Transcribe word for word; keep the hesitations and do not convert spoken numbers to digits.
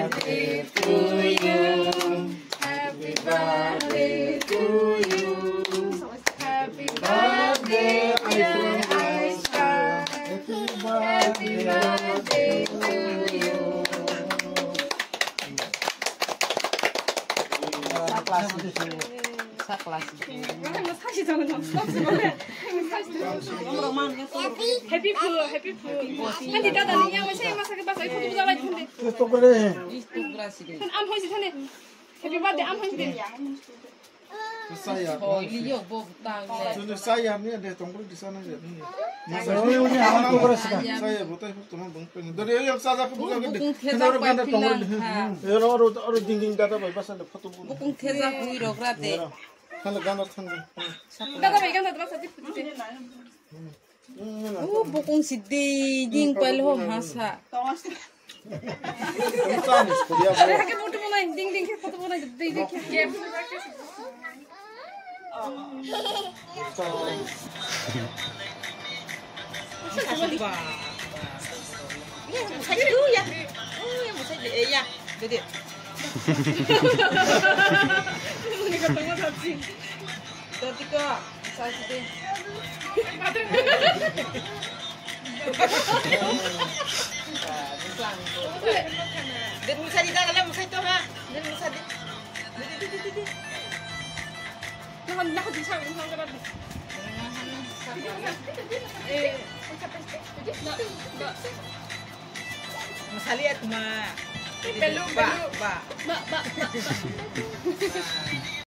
birthday to you. Happy birthday to you. Happy birthday, dear Aisha. Happy birthday to you. Sa kelas. 사시 저는 Happy Poo, Happy Poo. 한디 다다는 양을 세 마사 그 바사 이거 잡아 있는데. 또 그래. 한 호시 전에 Happy birthday am ho시. Saya. Oh, liyo bo butang. Jadi saya ni ada tongkrong di sana je. Saya ini anak tu keras kan. Saya buta itu teman bang. Dari yang saya aku bukan gede. Kita Orang kan tongkrong. Orang orang orang dinding data bapak sana foto pun. Bukung teza kuiro grate. Kalau gambar tangga. 다다 이간 다다 바사 띠. Oh, bukung siddi ding palho hasa. Insan is kuliah. अरे हके फोटो बनाए डिंग डिंग के फोटो बनाए दे दे के Satu ya. Oh, yang mau saja ya. Jadi. Ini ketemu tadi. Tadi kok saya sedih. Dan musa di dalam musa itu ha. Dan musa di. Nah, nah di sana di sana berarti. Eh, Musa lihat ma. belum Ba, belum. ba. Mbak, mbak, mbak.